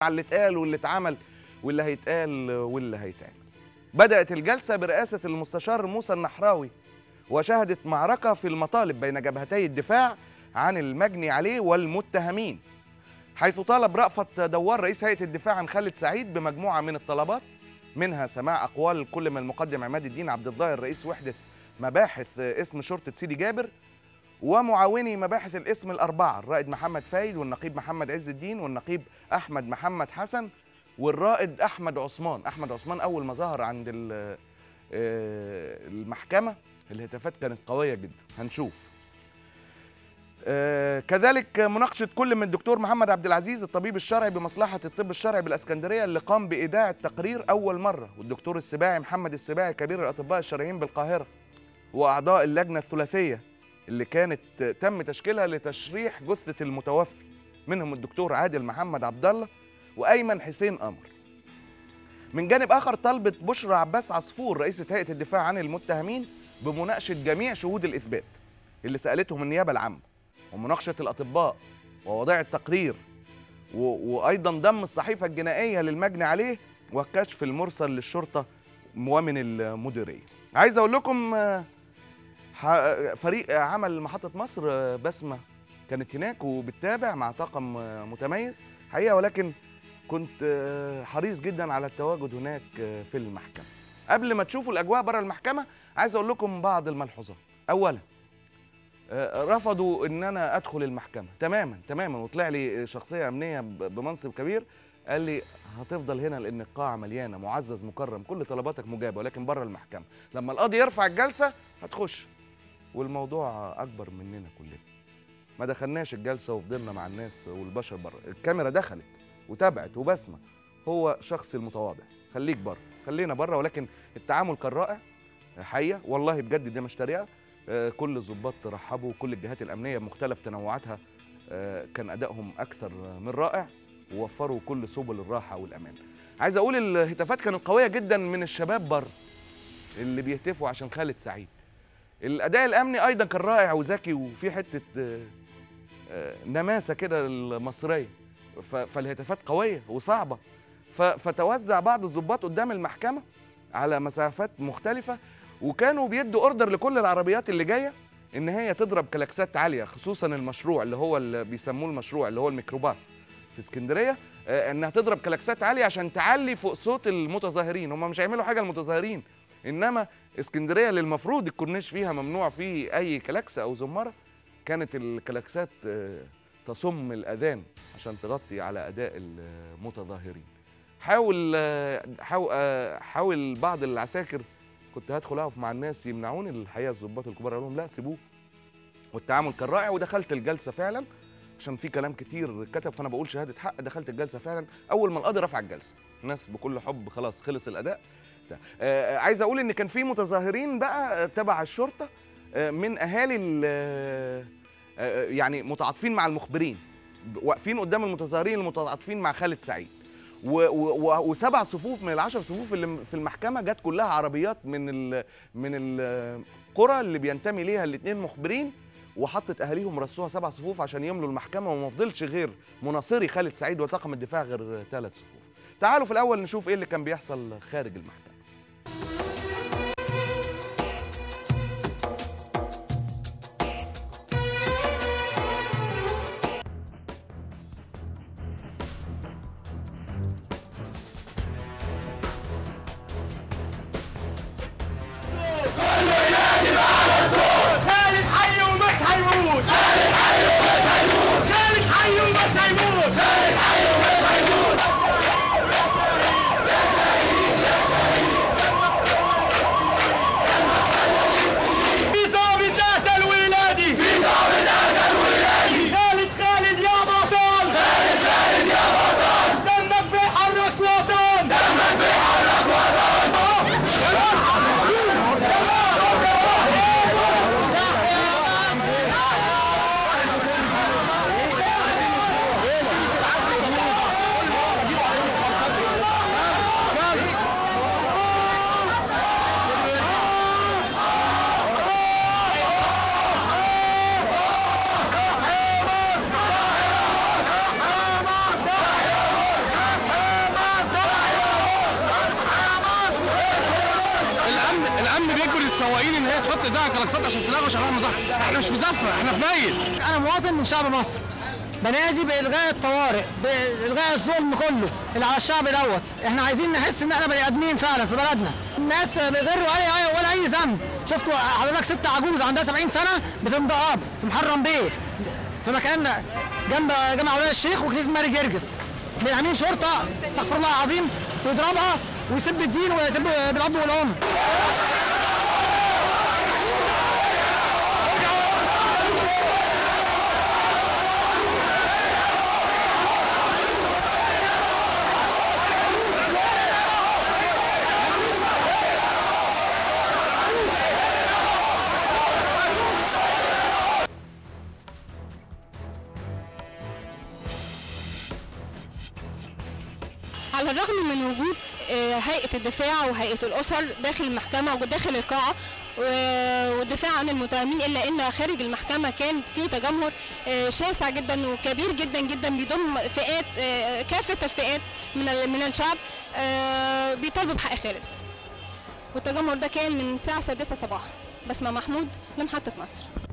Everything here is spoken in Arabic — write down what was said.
على اللي اتقال واللي اتعمل واللي هيتقال واللي هيتعمل. بدأت الجلسة برئاسة المستشار موسى النحراوي، وشهدت معركة في المطالب بين جبهتي الدفاع عن المجني عليه والمتهمين، حيث طالب رأفت دوار رئيس هيئة الدفاع عن خالد سعيد بمجموعة من الطلبات، منها سماع أقوال كل من المقدم عماد الدين عبد الظاهر رئيس وحدة مباحث اسم شرطة سيدي جابر، ومعاوني مباحث الاسم الأربعة الرائد محمد فايد والنقيب محمد عز الدين والنقيب أحمد محمد حسن والرائد أحمد عثمان. أول ما ظهر عند المحكمة الهتافات كانت قوية جدا، هنشوف. كذلك مناقشة كل من الدكتور محمد عبد العزيز الطبيب الشرعي بمصلحة الطب الشرعي بالإسكندرية اللي قام بإيداع التقرير أول مرة، والدكتور السباعي محمد السباعي كبير الأطباء الشرعيين بالقاهرة، وأعضاء اللجنة الثلاثية اللي كانت تم تشكيلها لتشريح جثة المتوفي، منهم الدكتور عادل محمد عبد الله وأيمن حسين قمر. من جانب آخر طلبت بشرى عباس عصفور رئيسة هيئة الدفاع عن المتهمين بمناقشة جميع شهود الإثبات اللي سألتهم النيابة العامة، ومناقشة الأطباء ووضع التقرير، وأيضا ضم الصحيفة الجنائية للمجني عليه والكشف المرسل للشرطة ومن المديرية. عايز أقول لكم فريق عمل محطة مصر بسمة كانت هناك وبتتابع مع طاقم متميز حقيقة، ولكن كنت حريص جدا على التواجد هناك في المحكمة. قبل ما تشوفوا الأجواء بره المحكمة عايز أقول لكم بعض الملحوظات. أولا رفضوا ان انا ادخل المحكمه تماما، وطلع لي شخصيه امنيه بمنصب كبير قال لي هتفضل هنا لان القاعه مليانه، معزز مكرم، كل طلباتك مجابه، ولكن بره المحكمه لما القاضي يرفع الجلسه هتخش، والموضوع اكبر مننا كلنا. ما دخلناش الجلسه وفضلنا مع الناس والبشر بره، الكاميرا دخلت وتابعت وبسمه، هو شخص المتواضع، خليك بره، خلينا بره، ولكن التعامل كان رائع حقيقه والله بجد، دي مش تريقه. كل الضباط رحبوا، كل الجهات الأمنية بمختلف تنوعاتها كان أدائهم أكثر من رائع، ووفروا كل سبل الراحة والأمان. عايز أقول الهتافات كانت قوية جدا من الشباب بره اللي بيهتفوا عشان خالد سعيد. الأداء الأمني أيضا كان رائع وذكي، وفي حتة نماسة كده المصرية، فالهتافات قوية وصعبة، فتوزع بعض الضباط قدام المحكمة على مسافات مختلفة، وكانوا بيدوا اوردر لكل العربيات اللي جايه ان هي تضرب كلاكسات عاليه، خصوصا المشروع اللي هو اللي بيسموه المشروع اللي هو الميكروباص في اسكندريه، انها تضرب كلاكسات عاليه عشان تعلي فوق صوت المتظاهرين. هم مش هيعملوا حاجه المتظاهرين، انما اسكندريه اللي المفروض الكورنيش فيها ممنوع فيه اي كلاكسه او زماره، كانت الكلاكسات تصم الاذان عشان تغطي على اداء المتظاهرين. حاول بعض العساكر، كنت هدخل اقف مع الناس يمنعوني، الحقيقه الضباط الكبار قالوا لهم لا سيبوه، والتعامل كان رائع. ودخلت الجلسه فعلا عشان في كلام كتير كتب، فانا بقول شهاده حق. دخلت الجلسه فعلا اول ما القاضي رفع الجلسه، الناس بكل حب خلاص خلص الاداء. عايز اقول ان كان في متظاهرين بقى تبع الشرطه من اهالي يعني متعاطفين مع المخبرين، واقفين قدام المتظاهرين المتعاطفين مع خالد سعيد، وسبع صفوف من ال10 صفوف اللي في المحكمه جت كلها عربيات من القرى اللي بينتمي ليها الاثنين مخبرين، وحطت اهاليهم رصوها 7 صفوف عشان يملوا المحكمه، وما فضلش غير مناصري خالد سعيد وطاقم الدفاع غير 3 صفوف. تعالوا في الاول نشوف ايه اللي كان بيحصل خارج المحكمه. بنجبر السواقين ان هي تحط ايديها كلاكسات عشان تلاقوا شغال مظاهره. احنا مش في زفه، احنا في ميت. انا مواطن من شعب مصر بنادي بالغاء الطوارئ، بالغاء الظلم كله اللي على الشعب دوت. احنا عايزين نحس ان احنا بني ادمين فعلا في بلدنا. الناس بيغيروا ولا اي ذنب. شفتوا حضرتك ست عجوز عندها 70 سنه بتنضرب في محرم بيه في مكان جنب جامع ولاد الشيخ وكنيسه ماري جرجس. من امين شرطه استغفر الله العظيم بيضربها ويسب الدين ويسب بالاب والام. على الرغم من وجود هيئة الدفاع وهيئة الأسر داخل المحكمة وداخل القاعة والدفاع عن المتهمين، إلا أن خارج المحكمة كان في تجمهر شاسع جدا وكبير جدا جدا بيضم فئات، كافة الفئات من الشعب بيطالبوا بحق خالد. والتجمهر ده كان من الساعة 6 صباحا. بسمة محمود لمحطة مصر.